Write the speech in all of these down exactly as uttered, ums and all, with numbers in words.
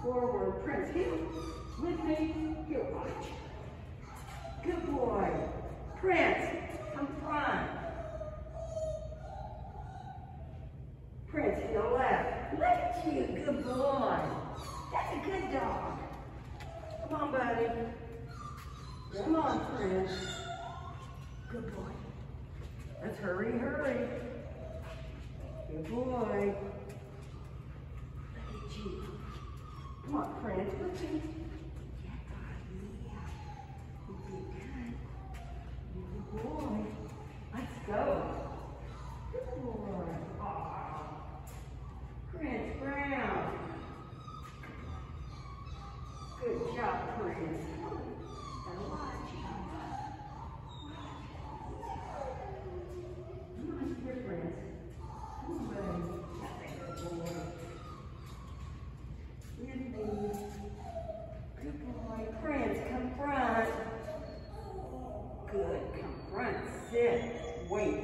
forward, Prince. Heel with me. Here, watch. Good boy. Prince, come front. Prince, heel left. Look at you, good boy. That's a good dog. Come on, buddy. Come on, Prince. Good boy. Let's hurry, hurry. Good boy. Look at you. Come on, Prince, with me. Yeah, yeah. You did good. Good boy. Let's go. Good boy. Aw. Prince Brown. Good job, Prince. Gotta watch. Come on, here, Prince. Come on, buddy. That's a good boy. With me. Good boy. Prince, come front. Good. Come front. Sit. Wait.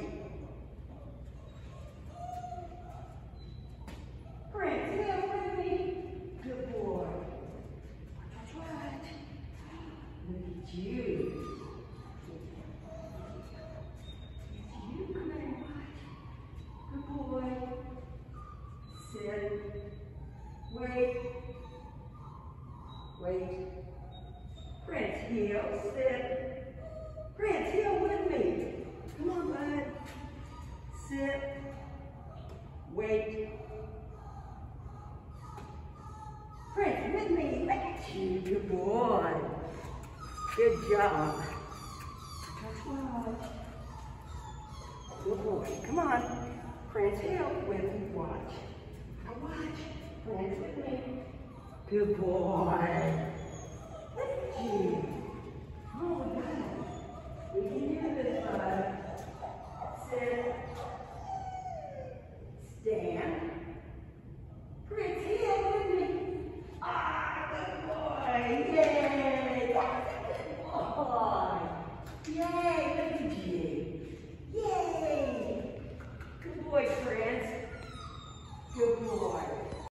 Prince, heel with me. Good boy. That's right. Look at you. It's you. Come here and watch. Good boy. Sit. Wait. Wait. Prince, heel. Sit. Prince, heel with me. Come on, bud. Sit. Wait. Prince, with me. Look at you. Good boy. Good job. That's right. Good boy. Come on. Prince, heel with me. Watch. Now watch. Prince, with me. Good boy. Look at you. Oh, God. We can do this, bud. Sit. Stand. Prince, heel with me. Ah, good boy. Yay. That's a good boy. Yay, look at you. Yay. Good boy, Prince. Good boy.